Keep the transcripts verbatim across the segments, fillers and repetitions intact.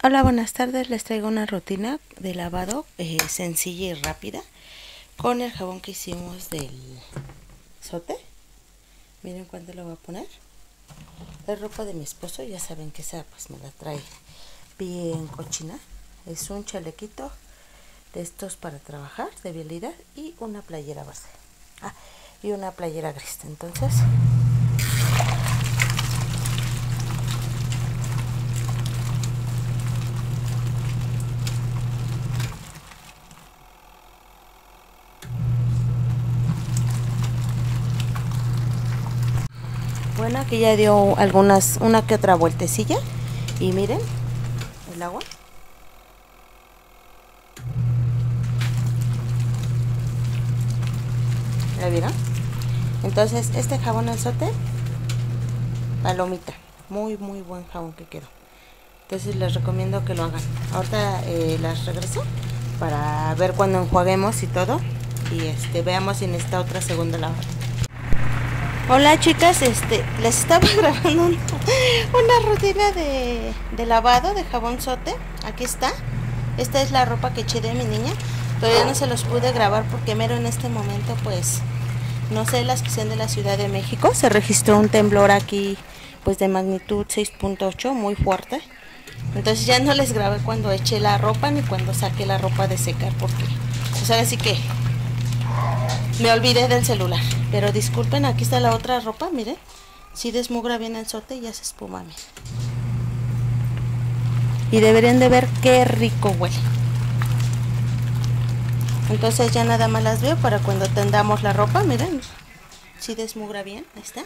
Hola, buenas tardes. Les traigo una rutina de lavado eh, sencilla y rápida con el jabón que hicimos del Sote. Miren cuánto lo voy a poner. Es ropa de mi esposo, ya saben que esa pues me la trae bien cochina. Es un chalequito de estos para trabajar de vialidad y una playera verde. Ah, y una playera gris. Entonces bueno, aquí ya dio algunas, una que otra vueltecilla. Y miren el agua. ¿La vieron? Entonces este jabón al Sote, palomita, muy muy buen jabón que quedó. Entonces les recomiendo que lo hagan. Ahorita eh, las regreso para ver cuando enjuaguemos y todo. Y este veamos si en esta otra segunda lavada. Hola chicas, este les estaba grabando una, una rutina de, de lavado de jabón Sote. Aquí está. Esta es la ropa que eché de mi niña. Todavía no se los pude grabar porque mero en este momento pues no sé las que sean de la Ciudad de México. Se registró un temblor aquí pues de magnitud seis punto ocho, muy fuerte. Entonces ya no les grabé cuando eché la ropa ni cuando saqué la ropa de secar porque pues ahora sí que me olvidé del celular. Pero disculpen, aquí está la otra ropa, miren. Si desmugra bien el Sote y ya se espuma, miren. Y deberían de ver qué rico huele. Entonces ya nada más las veo para cuando tendamos la ropa, miren. Si desmugra bien, ahí está.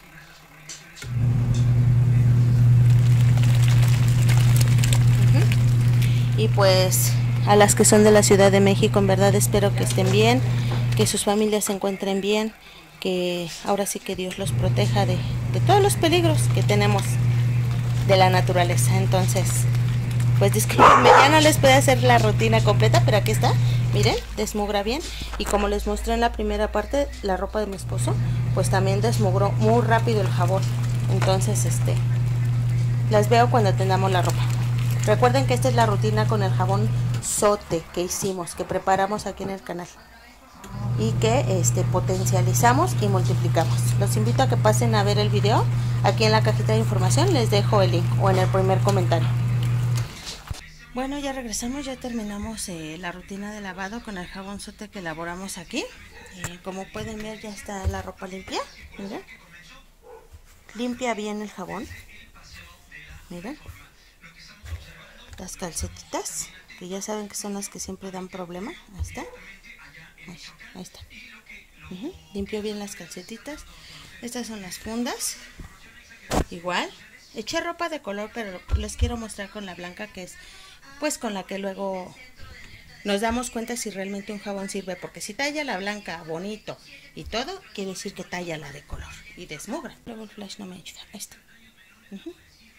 Y pues a las que son de la Ciudad de México, en verdad espero que estén bien, que sus familias se encuentren bien, que ahora sí que Dios los proteja de, de todos los peligros que tenemos de la naturaleza. Entonces pues discúlpenme, ya no les puedo hacer la rutina completa, pero aquí está, miren, desmugra bien. Y como les mostré en la primera parte, la ropa de mi esposo pues también desmugró muy rápido el jabón. Entonces este las veo cuando tengamos la ropa. Recuerden que esta es la rutina con el jabón Sote que hicimos, que preparamos aquí en el canal y que este, potencializamos y multiplicamos. Los invito a que pasen a ver el video. Aquí en la cajita de información les dejo el link o en el primer comentario. Bueno, ya regresamos, ya terminamos eh, la rutina de lavado con el jabón Sote que elaboramos aquí. Eh, como pueden ver ya está la ropa limpia. Miren, limpia bien el jabón. Miren. Las calcetitas, que ya saben que son las que siempre dan problema. Ahí está. Ahí, ahí está. Uh-huh. Limpio bien las calcetitas. Estas son las fundas. Igual. Eché ropa de color, pero les quiero mostrar con la blanca, que es pues con la que luego nos damos cuenta si realmente un jabón sirve. Porque si talla la blanca bonito y todo, quiere decir que talla la de color y desmugra. Luego el flash no me ayuda. Ahí está. Uh-huh.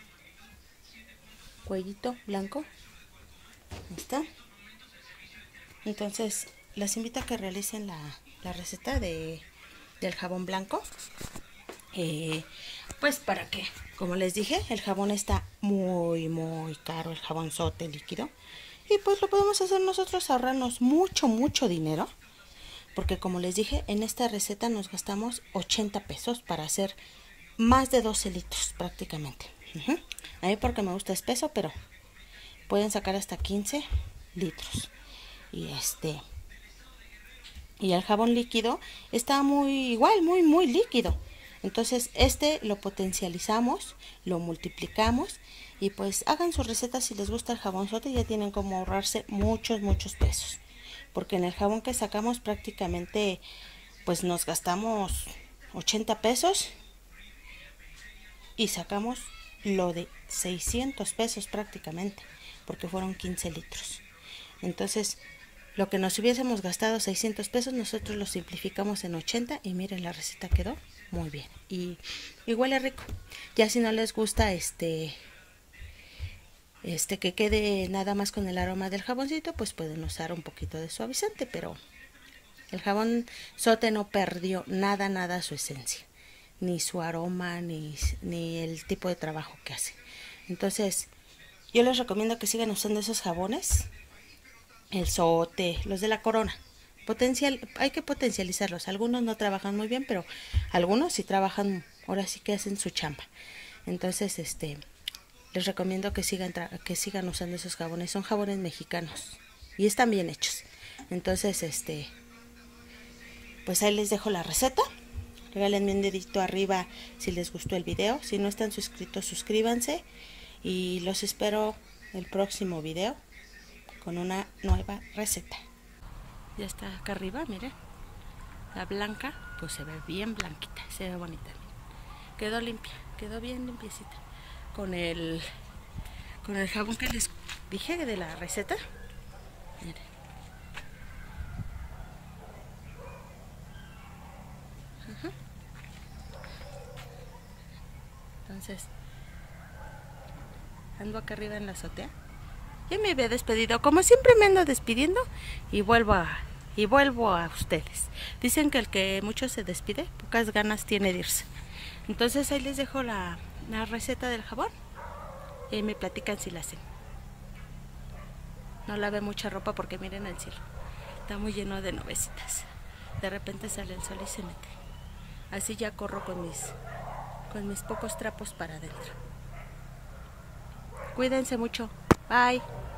Cuellito blanco. Ahí está. Entonces las invito a que realicen la, la receta de, del jabón blanco. Eh, pues para que, como les dije, el jabón está muy muy caro, el jabón Sote líquido. Y pues lo podemos hacer nosotros, ahorrarnos mucho mucho dinero. Porque como les dije, en esta receta nos gastamos ochenta pesos para hacer más de doce litros prácticamente. Uh-huh. A mí porque me gusta espeso, pero pueden sacar hasta quince litros. Y este y el jabón líquido está muy igual, muy muy líquido. Entonces este lo potencializamos, lo multiplicamos y pues hagan sus recetas si les gusta el jabón Sote, ya tienen como ahorrarse muchos muchos pesos. Porque en el jabón que sacamos prácticamente pues nos gastamos ochenta pesos y sacamos lo de seiscientos pesos prácticamente, porque fueron quince litros. Entonces lo que nos hubiésemos gastado seiscientos pesos, nosotros lo simplificamos en ochenta y miren, la receta quedó muy bien y, y huele rico. Ya si no les gusta este este que quede nada más con el aroma del jaboncito, pues pueden usar un poquito de suavizante, pero el jabón Sote no perdió nada nada su esencia, ni su aroma, ni, ni el tipo de trabajo que hace. Entonces Yo les recomiendo que sigan usando esos jabones, el Zote, los de la Corona. Potencial, hay que potencializarlos. Algunos no trabajan muy bien, pero algunos sí trabajan, ahora sí que hacen su chamba. Entonces, este, les recomiendo que sigan que sigan usando esos jabones. Son jabones mexicanos y están bien hechos. Entonces, este, pues ahí les dejo la receta. Regálenme un dedito arriba si les gustó el video. Si no están suscritos, suscríbanse. Y los espero el próximo video con una nueva receta. Ya está acá arriba, miren. La blanca, pues se ve bien blanquita, se ve bonita. Quedó limpia, quedó bien limpiecita. Con el, con el jabón que les dije de la receta. Miren. Ajá. Entonces, ando acá arriba en la azotea. Ya me había despedido, como siempre me ando despidiendo y vuelvo a y vuelvo a ustedes. Dicen que el que mucho se despide, pocas ganas tiene de irse. Entonces ahí les dejo la, la receta del jabón y me platican si la hacen. No lave mucha ropa porque miren el cielo, está muy lleno de nubecitas. De repente sale el sol y se mete. Así ya corro con mis con mis pocos trapos para adentro. Cuídense mucho. Bye.